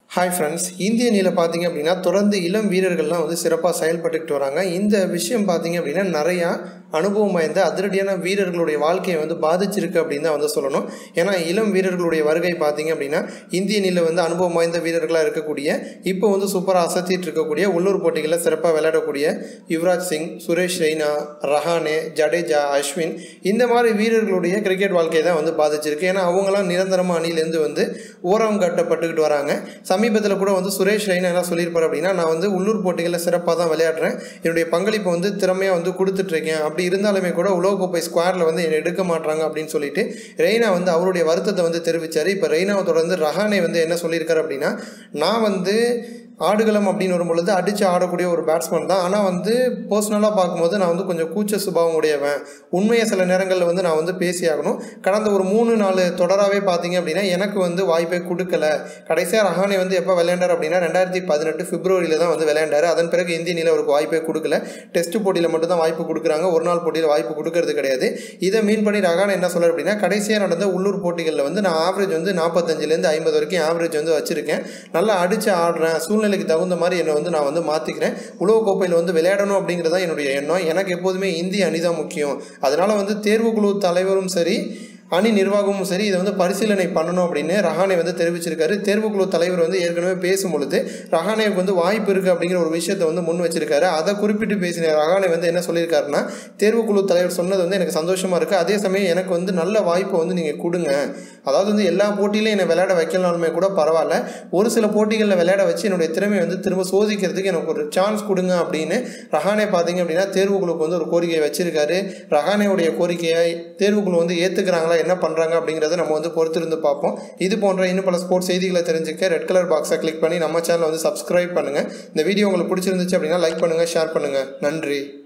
Hi friends, இந்திய அணியில் பார்த்தீங்க அப்படின்னா தொடர்ந்து இளம் வீரர்கள்லாம் வந்து சிறப்பாக செயல்பட்டுக்கிட்டு வராங்க. இந்த விஷயம் பார்த்தீங்க அப்படின்னா நிறையா அனுபவம் வாய்ந்த அதிரடியான வீரர்களுடைய வாழ்க்கையை வந்து பாதிச்சிருக்கு அப்படின்னு தான் வந்து சொல்லணும். ஏன்னா இளம் வீரர்களுடைய வருகை பார்த்தீங்க அப்படின்னா இந்திய அணியில் வந்து அனுபவம் வாய்ந்த வீரர்களாக இருக்கக்கூடிய, இப்போ வந்து சூப்பராக அசத்திட்டு இருக்கக்கூடிய, உள்ளூர் போட்டிகளில் சிறப்பாக விளையாடக்கூடிய யுவராஜ் சிங், சுரேஷ் ரெய்னா, ரஹானே, ஜடேஜா, அஸ்வின், இந்த மாதிரி வீரர்களுடைய கிரிக்கெட் வாழ்க்கையை தான் வந்து பாதிச்சிருக்கு. ஏன்னா அவங்களாம் நிரந்தரமாக அணியிலேருந்து வந்து ஓரம் கட்டப்பட்டுக்கிட்டு வராங்க. சமீபத்தில் கூட வந்து சுரேஷ் ரெய்னா என்ன சொல்லியிருப்பார் அப்படின்னா, நான் வந்து உள்ளூர் போட்டிகளில் சிறப்பாக தான் விளையாடுறேன், என்னுடைய பங்களிப்பை வந்து திறமையாக வந்து கொடுத்துட்ருக்கேன், அப்படி இருந்தாலுமே கூட உலகக்கோப்பை ஸ்குவாடில் வந்து என்னை எடுக்க மாட்டாங்க அப்படின்னு சொல்லிட்டு ரெய்னா வந்து அவருடைய வருத்தத்தை வந்து தெரிவித்தார். இப்போ ரெய்னாவை தொடர்ந்து ரஹானே வந்து என்ன சொல்லியிருக்காரு அப்படின்னா, நான் வந்து ஆடுகளம் அப்படின்னு வரும்பொழுது அடித்து ஆடக்கூடிய ஒரு பேட்ஸ்மேன் தான். ஆனால் வந்து பர்சனலாக பார்க்கும்போது நான் வந்து கொஞ்சம் கூச்ச சுபாவம் உடையவன். உண்மையை சில நேரங்களில் வந்து நான் வந்து பேசியாகணும். கடந்த ஒரு 3-4 தொடராகவே பார்த்தீங்க அப்படின்னா எனக்கு வந்து வாய்ப்பை கொடுக்கல. கடைசியாக ரஹானே வந்து எப்போ விளையாண்டார் அப்படின்னா 2018 பிப்ரவரியில் தான் வந்து விளையாண்டார். அதன் பிறகு இந்திய அணியில் அவருக்கு வாய்ப்பே கொடுக்கல. டெஸ்ட் போட்டியில் மட்டும் தான் வாய்ப்பு கொடுக்குறாங்க, ஒரு நாள் போட்டியில் வாய்ப்பு கொடுக்கறது கிடையாது. இதை மீன் பண்ணி ரஹானே என்ன சொல்கிறார் அப்படின்னா, கடைசியாக நடந்த உள்ளூர் போட்டிகளில் வந்து நான் ஆவரேஜ் வந்து 45லேருந்து 50 வரைக்கும் ஆவரேஜ் வந்து வச்சுருக்கேன். நல்லா அடித்து ஆடுறேன், சூழ்நிலைக்கு தகுந்த மாதிரி என்னை வந்து நான் வந்து மாற்றிக்கிறேன். உலகக்கோப்பையில் வந்து விளையாடணும் அப்படிங்கிறது தான் என்னுடைய எண்ணம். எனக்கு எப்போதுமே இந்திய அணி தான் முக்கியம். அதனால் வந்து தேர்வுக்குழு தலைவரும் சரி, அணி நிர்வாகமும் சரி, இதை வந்து பரிசீலனை பண்ணணும் அப்படின்னு ரஹானே வந்து தெரிவிச்சிருக்காரு. தேர்வுக்குழு தலைவர் வந்து ஏற்கனவே பேசும்பொழுது ரஹானேவுக்கு வந்து வாய்ப்பு இருக்குது அப்படிங்கிற ஒரு விஷயத்தை வந்து முன் வச்சிருக்காரு. அதை குறிப்பிட்டு பேசின ரஹானே வந்து என்ன சொல்லியிருக்காருன்னா, தேர்வுக்குழு தலைவர் சொன்னது வந்து எனக்கு சந்தோஷமாக இருக்குது, அதே சமயம் எனக்கு வந்து நல்ல வாய்ப்பை வந்து நீங்கள் கொடுங்க. அதாவது வந்து எல்லா போட்டியிலையும் என்னை விளையாட வைக்கலாலுமே கூட பரவாயில்ல, ஒரு சில போட்டிகளில் விளையாட வச்சு என்னுடைய திறமையை வந்து திரும்ப சோதிக்கிறதுக்கு எனக்கு ஒரு சான்ஸ் கொடுங்க அப்படின்னு ரஹானே பார்த்தீங்க அப்படின்னா தேர்வுக்குழுக்கு வந்து ஒரு கோரிக்கையை வச்சிருக்காரு. ரஹானேவுடைய கோரிக்கையை தேர்வுக்குழு வந்து ஏற்றுக்கிறாங்களா, என்ன பண்ணுறாங்க அப்படிங்கிறத நம்ம வந்து பொறுத்திருந்து பார்ப்போம். இது போன்ற இன்னும் பல ஸ்போர்ட்ஸ் செய்திகளை தெரிஞ்சுக்க ரெட் கலர் பாக்ஸை கிளிக் பண்ணி நம்ம சேனலை வந்து சப்ஸ்கிரைப் பண்ணுங்கள். இந்த வீடியோ உங்களுக்கு பிடிச்சிருந்துச்சு அப்படின்னா லைக் பண்ணுங்கள், ஷேர் பண்ணுங்கள். நன்றி.